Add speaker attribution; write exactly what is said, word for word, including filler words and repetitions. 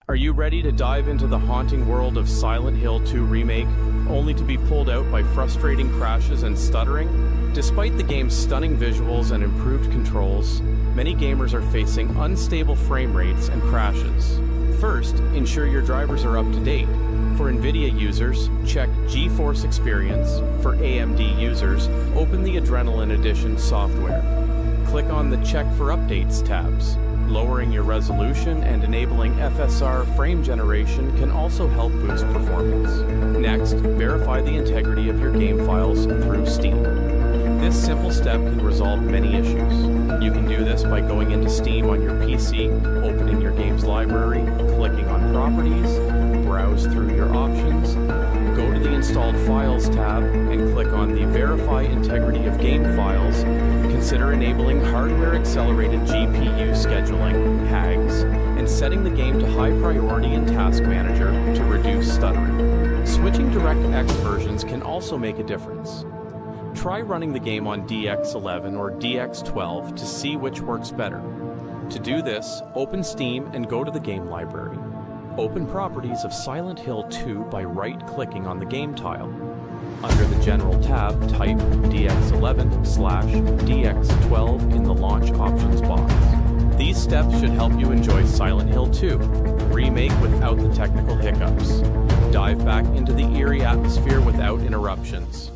Speaker 1: Are you ready to dive into the haunting world of Silent Hill two Remake, only to be pulled out by frustrating crashes and stuttering? Despite the game's stunning visuals and improved controls, many gamers are facing unstable frame rates and crashes. First, ensure your drivers are up to date. For NVIDIA users, check GeForce Experience. For A M D users, open the Adrenaline Edition software. Click on the Check for Updates tabs. Lowering your resolution and enabling F S R frame generation can also help boost performance. Next, verify the integrity of your game files through Steam. This simple step can resolve many issues. You can do this by going into Steam on your P C, opening your game's library, clicking on Properties, browse through your options, go to the Installed Files tab, and click on the Verify Integrity of Game Files. Consider enabling Hardware-Accelerated G P U Scheduling, H A Gs, and setting the game to High Priority in Task Manager to reduce stuttering. Switching DirectX versions can also make a difference. Try running the game on D X eleven or D X twelve to see which works better. To do this, open Steam and go to the game library. Open Properties of Silent Hill two by right-clicking on the game tile. Under the General tab, type D X eleven slash D X twelve in the Launch Options box. These steps should help you enjoy Silent Hill two Remake without the technical hiccups. Dive back into the eerie atmosphere without interruptions.